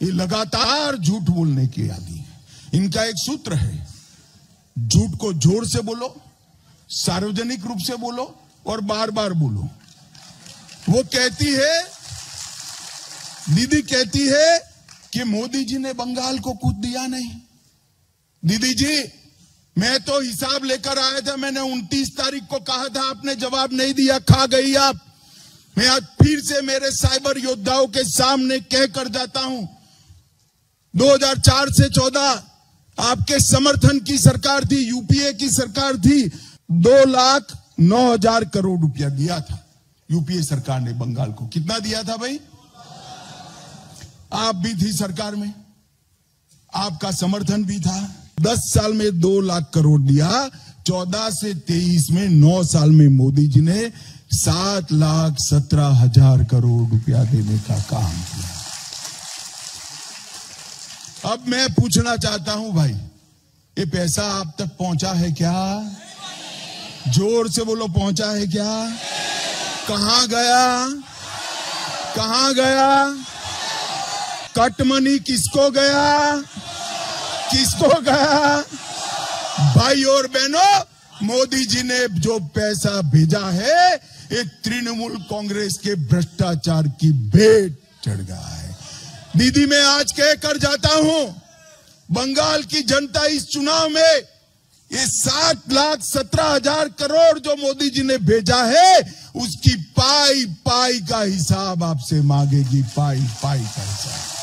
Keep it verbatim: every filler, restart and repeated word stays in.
ये लगातार झूठ बोलने के आदी है। इनका एक सूत्र है, झूठ को जोर से बोलो, सार्वजनिक रूप से बोलो और बार बार बोलो। वो कहती है, दीदी कहती है कि मोदी जी ने बंगाल को कुछ दिया नहीं। दीदी जी, मैं तो हिसाब लेकर आया था, मैंने उनतीस तारीख को कहा था, आपने जवाब नहीं दिया, खा गई आप। मैं आज फिर से मेरे साइबर योद्धाओं के सामने कह कर जाता हूं, दो हज़ार चार से चौदह आपके समर्थन की सरकार थी, यूपीए की सरकार थी, दो लाख नौ हजार करोड़ रुपया दिया था यूपीए सरकार ने बंगाल को। कितना दिया था भाई? आप भी थी सरकार में, आपका समर्थन भी था। दस साल में दो लाख करोड़ दिया, चौदह से तेईस में, नौ साल में मोदी जी ने सात लाख सत्रह हजार करोड़ रुपया देने का काम किया। अब मैं पूछना चाहता हूं भाई, ये पैसा आप तक पहुंचा है क्या? जोर से बोलो, पहुंचा है क्या? कहां गया? कहां गया? कट मनी किसको गया? किसको गया? भाई और बहनों, मोदी जी ने जो पैसा भेजा है, ये तृणमूल कांग्रेस के भ्रष्टाचार की भेंट चढ़ गया है। दीदी, मैं आज कह कर जाता हूं, बंगाल की जनता इस चुनाव में ये सात लाख सत्रह हजार करोड़ जो मोदी जी ने भेजा है, उसकी पाई पाई का हिसाब आपसे मांगेगी, पाई पाई का हिसाब।